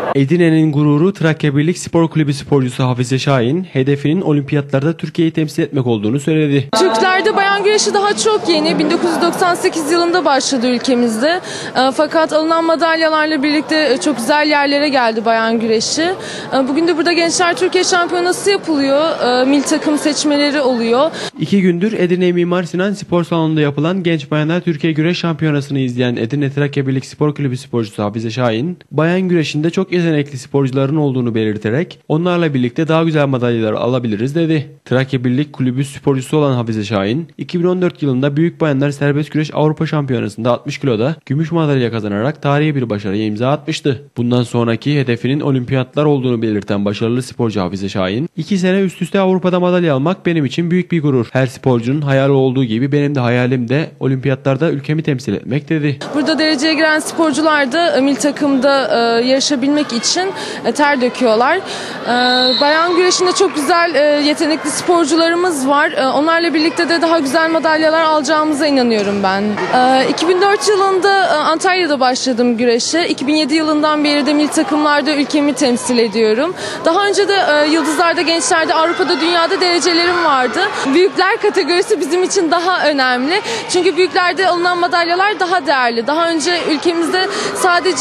Edirne'nin gururu Trakya Birlik Spor Kulübü sporcusu Hafize Şahin, hedefinin olimpiyatlarda Türkiye'yi temsil etmek olduğunu söyledi. Türklerde bayan güreşi daha çok yeni. 1998 yılında başladı ülkemizde. Fakat alınan madalyalarla birlikte çok güzel yerlere geldi bayan güreşi. Bugün de burada Gençler Türkiye Şampiyonası yapılıyor. Milli takım seçmeleri oluyor. 2 gündür Edirne Mimar Sinan Spor Salonu'nda yapılan Genç Bayanlar Türkiye Güreş Şampiyonası'nı izleyen Edirne Trakya Birlik Spor Kulübü sporcusu Hafize Şahin, bayan güreşinde çok yetenekli sporcuların olduğunu belirterek onlarla birlikte daha güzel madalyalar alabiliriz dedi. Trakya Birlik Kulübü sporcusu olan Hafize Şahin, 2014 yılında Büyük Bayanlar Serbest Güreş Avrupa Şampiyonası'nda 60 kiloda gümüş madalya kazanarak tarihi bir başarıya imza atmıştı. Bundan sonraki hedefinin olimpiyatlar olduğunu belirten başarılı sporcu Hafize Şahin, 2 sene üst üste Avrupa'da madalya almak benim için büyük bir gurur. Her sporcunun hayali olduğu gibi benim de hayalim de olimpiyatlarda ülkemi temsil etmek dedi. Burada dereceye giren sporcular da milli takımda yarışabilmek için ter döküyorlar. Bayan güreşinde çok güzel yetenekli sporcularımız var. Onlarla birlikte de daha güzel madalyalar alacağımıza inanıyorum ben. 2004 yılında Antalya'da başladım güreşe. 2007 yılından beri de milli takımlarda ülkemi temsil ediyorum. Daha önce de Yıldızlar'da, Gençler'de, Avrupa'da, dünyada derecelerim vardı. Büyükler kategorisi bizim için daha önemli. Çünkü büyüklerde alınan madalyalar daha değerli. Daha önce ülkemizde sadece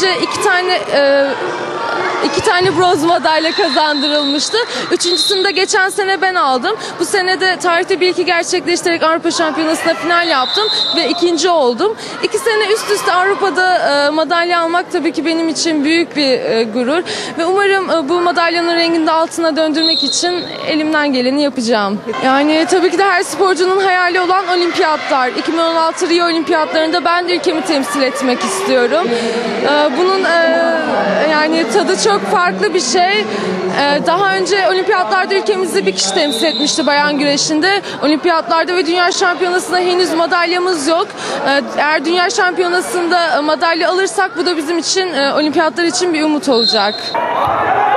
iki tane bronz madalya kazandırılmıştı. Üçüncüsünü de geçen sene ben aldım. Bu sene de tarihte 1-2 gerçekleştirerek Avrupa Şampiyonası'na final yaptım ve ikinci oldum. 2 sene üst üste Avrupa'da madalya almak tabii ki benim için büyük bir gurur. Ve umarım bu madalyanın rengini de altına döndürmek için elimden geleni yapacağım. Yani tabii ki de her sporcunun hayali olan olimpiyatlar. 2016 Rio Olimpiyatlarında ben de ülkemi temsil etmek istiyorum. Bunun yani tadı çok farklı bir şey. Daha önce olimpiyatlarda ülkemizi bir kişi temsil etmişti bayan güreşinde. Olimpiyatlarda ve dünya şampiyonasında henüz madalyamız yok. Eğer dünya şampiyonasında madalya alırsak bu da bizim için olimpiyatlar için bir umut olacak.